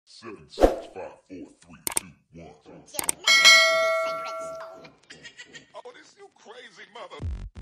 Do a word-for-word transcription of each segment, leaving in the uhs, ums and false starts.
Seven, six, five, four, three, two, one. You'll never have the sacred stone. Oh, this you crazy mother.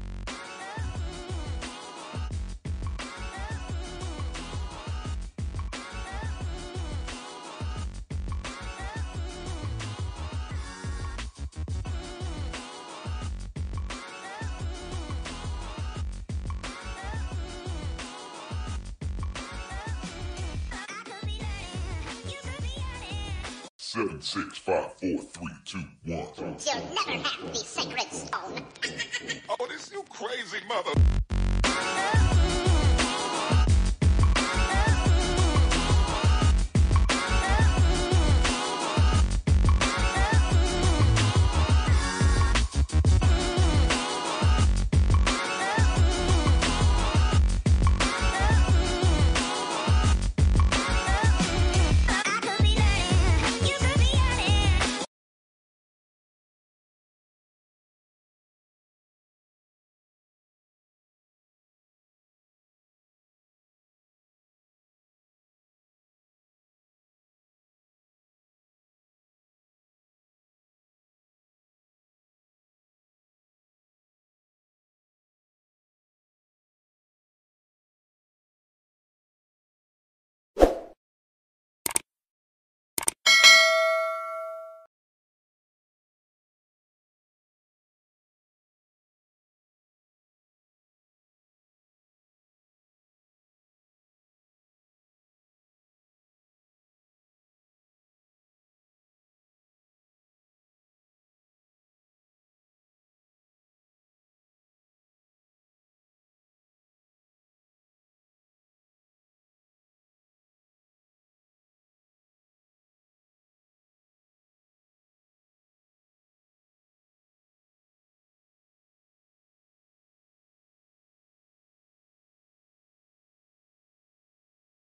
Seven, six, five, four, three, two, one. You'll never have the sacred stone. Oh, this you crazy mother.